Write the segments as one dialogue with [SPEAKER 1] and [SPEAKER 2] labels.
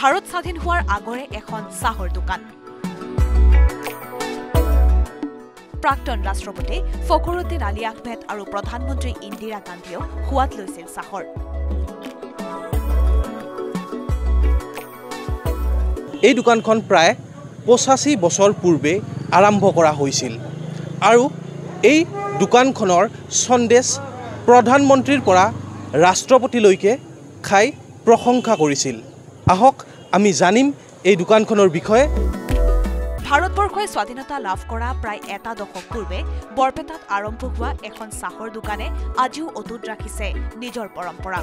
[SPEAKER 1] ভাৰত স্বাধীন হোৱাৰ আগৰে এখন চাহৰ দোকান। প্ৰাক্তন ৰাষ্ট্ৰপতি ফখৰুদ্দিন আলী আহমেদ আৰু প্ৰধানমন্ত্ৰী ইন্দিৰা গান্ধীয়েও সোৱাদ লৈছিল চাহৰ।
[SPEAKER 2] এই দোকানখন প্ৰায় 85 বছৰ পূৰ্বে আৰম্ভ কৰা হৈছিল আৰু এই দোকানখনৰ সন্দেশ প্ৰধানমন্ত্ৰীৰ পৰা ৰাষ্ট্ৰপতিলৈকে খাই প্ৰশংসা কৰিছিল। আহক আমি জানিম এই দোকানখনৰ বিষয়ে।
[SPEAKER 1] ভাৰতবৰ্ষই স্বাধীনতা লাভ কৰা প্ৰায় এটা দশক পূৰ্বে বৰপেটাত আৰম্ভ হোৱা এখন চাহৰ দোকানে আজিও অটুট ৰাখিছে নিজৰ পৰম্পৰা।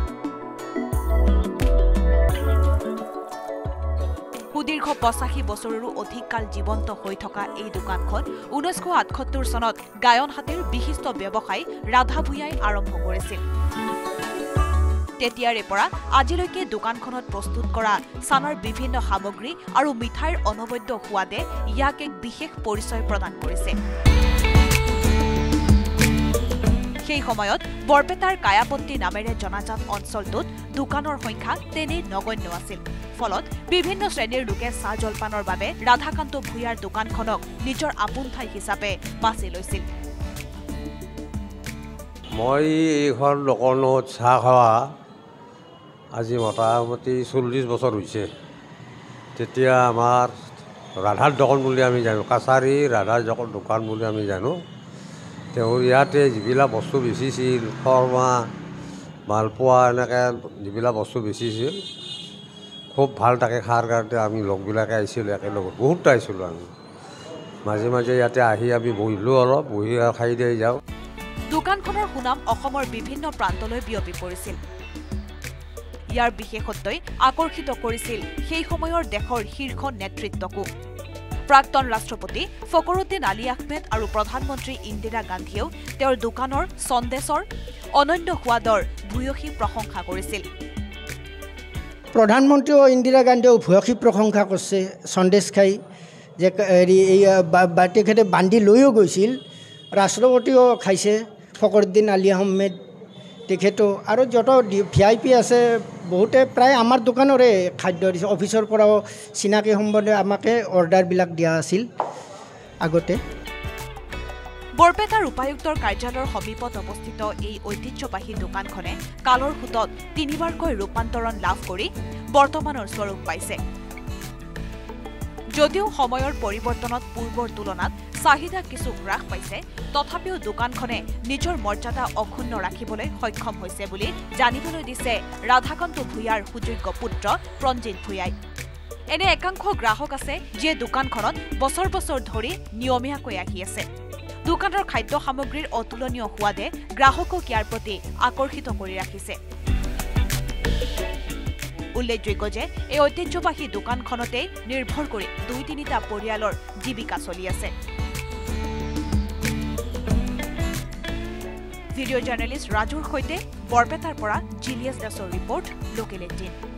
[SPEAKER 1] সুদীৰ্ঘ 85 বছৰৰো অধিক কাল জীৱন্ত হৈ থকা এই দোকানখন 1978 চনত গায়নহাটীৰ বিশিষ্ট ব্যৱসায়ী ৰাধা ভূঞাই আৰম্ভ কৰিছিল। তেতিয়াৰে পৰা আজিলৈকে দোকানখনত প্ৰস্তুত কৰা চানাৰ বিভিন্ন সামগ্ৰী আৰু মিঠাইৰ অনবদ্য সোৱাদে ইয়াক এক বিশেষ পৰিচয় প্ৰদান কৰিছে। সেই সময়ত বৰপেটাৰ কায়াপট্টি নামেৰে জনাজাত অঞ্চলটোত দোকানৰ সংখ্যা তেনেই নগণ্য আছিল। ফলত বিভিন্ন শ্ৰেণীৰ লোকে চাহ জলপানৰ বাবে ৰাধাকান্ত ভূঞাৰ দোকানখনক নিজৰ আপোন ঠাই হিচাপে বাছি লৈছিল।
[SPEAKER 3] মই এইখন দোকানত চাহ খোৱা আজি মোটামুটি 40 বছৰ হৈছে। তেতিয়া আমাৰ ৰাধাৰ দোকান বুলি আমি জানো, কাছাৰী ৰাধাৰ দোকান বুলি আমি জানো। তেওঁৰ ইয়াতে যিবিলাক বস্তু বেচিছিল, খৰমা মালপোৱা এনেকৈ যিবিলাক বস্তু বেচিছিল খুব ভাল তাকে খাৰ কাৰণে আমি লগবিলাকে আহিছিলোঁ একেলগত, বহুত আহিছিলোঁ আমি। মাজে মাজে ইয়াতে আহি আমি বহিলোঁ, অলপ বহি খাই দিয়ে যাওঁ।
[SPEAKER 1] দোকানখনৰ সুনাম অসমৰ বিভিন্ন প্ৰান্তলৈ বিয়পি পৰিছিল। ইয়াৰ বিশেষত্বই আকৰ্ষিত কৰিছিল সেই সময়ৰ দেশৰ শীৰ্ষ নেতৃত্বকো। প্ৰাক্তন ৰাষ্ট্ৰপতি ফখৰুদ্দিন আলী আহমেদ আৰু প্ৰধানমন্ত্ৰী ইন্দিৰা গান্ধীয়েও তেওঁৰ দোকানৰ সন্দেশৰ অনন্য সোৱাদৰ ভূয়সী প্ৰশংসা কৰিছিল।
[SPEAKER 4] প্ৰধানমন্ত্ৰী ইন্দিৰা গান্ধীয়েও ভূয়সী প্ৰশংসা কৰিছে সন্দেশ খাই, যে তেখেতে বান্ধি লৈও গৈছিল। ৰাষ্ট্ৰপতিও খাইছে, ফখৰুদ্দিন আলী আহমেদ তেখেতো, আৰু যত VIP আছে বহুতে প্ৰায় আমাৰ দোকানৰে খাদ্য দিছে। অফিচৰ পৰাও চিনাকি সম্বন্ধে আমাকে অৰ্ডাৰবিলাক দিয়া আছিল আগতে।
[SPEAKER 1] বৰপেটাৰ উপায়ুক্তৰ কাৰ্যালয়ৰ সমীপত অৱস্থিত এই ঐতিহ্যবাহী দোকানখনে কালৰ সোঁতত 3বাৰকৈ ৰূপান্তৰণ লাভ কৰি বৰ্তমানৰ স্বৰূপ পাইছে। যদিও সময়ৰ পৰিৱৰ্তনত পূৰ্বৰ তুলনাত চাহিদা কিছু হ্ৰাস পাইছে, তথাপিও দোকানখনে নিজৰ মৰ্যাদা অক্ষুণ্ণ ৰাখিবলৈ সক্ষম হৈছে বুলি জানিবলৈ দিছে ৰাধাকান্ত ভূঞাৰ সুযোগ্য পুত্ৰ প্ৰঞ্জিত ভূঞাই। এনে একাংশ গ্ৰাহক আছে যিয়ে দোকানখনত বছৰ বছৰ ধৰি নিয়মীয়াকৈ আহি আছে। দোকানৰ খাদ্য সামগ্ৰীৰ অতুলনীয় সোৱাদে গ্ৰাহকক ইয়াৰ প্ৰতি আকৰ্ষিত কৰি ৰাখিছে। উল্লেখযোগ্য যে এই ঐতিহ্যবাহী দোকানখনতে নিৰ্ভৰ কৰি 2-3টা পৰিয়ালৰ জীৱিকা চলি আছে। ভিডিঅ' জাৰ্নেলিষ্ট ৰাজুৰ সৈতে বৰপেটাৰ পৰা জিলিয়াছ দাসৰ ৰিপৰ্ট, লোকেল 18।